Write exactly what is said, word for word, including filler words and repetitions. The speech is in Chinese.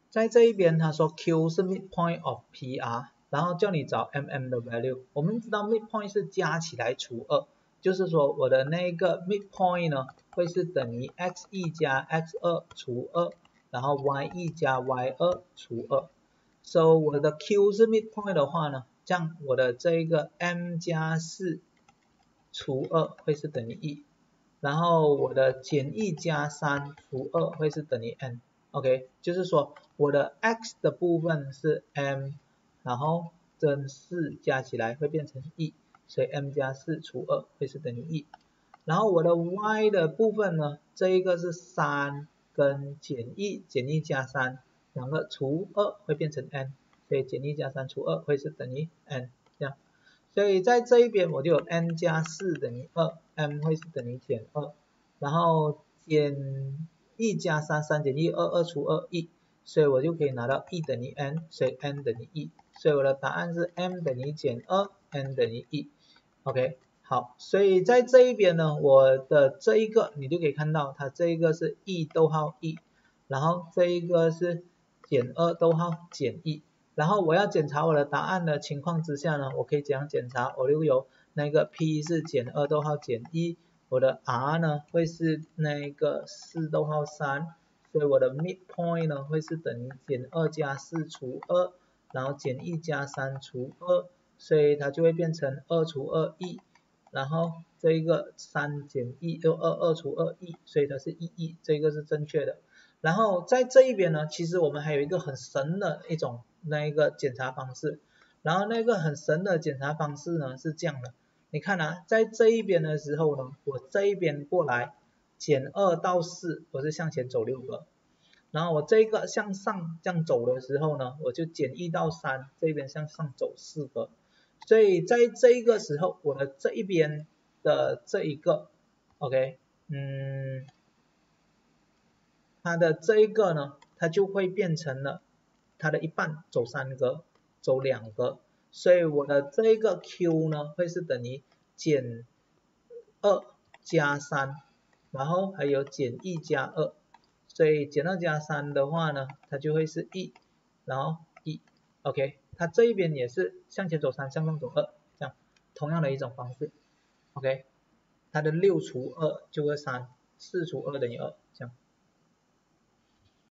在这一边他说 Q 是 midpoint of P R， 然后叫你找 M M 的 value。我们知道 midpoint 是加起来除二，就是说我的那个 midpoint 呢会是等于 x 一加 x 二除二，然后 y 一加 y 二除二。So 我的 Q 是 midpoint 的话呢，这样我的这一个 m 加四除二会是等于一，然后我的减一加三除二会是等于 n。OK， 就是说我的 x 的部分是 m， 然后跟四加起来会变成一，所以 m 加四除二会是等于一。然后我的 y 的部分呢，这一个是三跟减一，减一加三，两个除二会变成 n， 所以减一加三除二会是等于 n， 这样。所以在这一边我就有 n 加四等于二 ，m 会是等于减二，然后减一加三，三减一，二，二除二，一，所以我就可以拿到一等于 n， 所以 n 等于一，所以我的答案是 m 等于减二 ，n 等于一。OK， 好，所以在这一边呢，我的这一个你就可以看到，它这一个是一逗号一，然后这一个是减二逗号减一。然后我要检查我的答案的情况之下呢，我可以怎样检查？我就有那个 P 是减二逗号减一，我的 R 呢会是那个四逗号三，所以我的 midpoint 呢会是等于减二加四除二，然后减一加三除二，所以它就会变成二除二一，然后这一个三减一就二，二除二一，所以它是一一，这个是正确的。然后在这一边呢，其实我们还有一个很神的一种那一个检查方式，然后那个很神的检查方式呢是这样的，你看啊，在这一边的时候呢，我这一边过来减二到四，我是向前走六个，然后我这个向上这样走的时候呢，我就减一到三，这边向上走四个，所以在这一个时候，我的这一边的这一个 ，OK， 嗯。它的这一个呢，它就会变成了它的一半走三个，走两个，所以我的这一个 Q 呢会是等于减二加三，然后还有减一加二，所以减二加三的话呢，它就会是一，然后一 ，OK， 它这一边也是向前走三，向上走二，这样同样的一种方式 ，OK， 它的六除二就会三，四除二等于二，这样。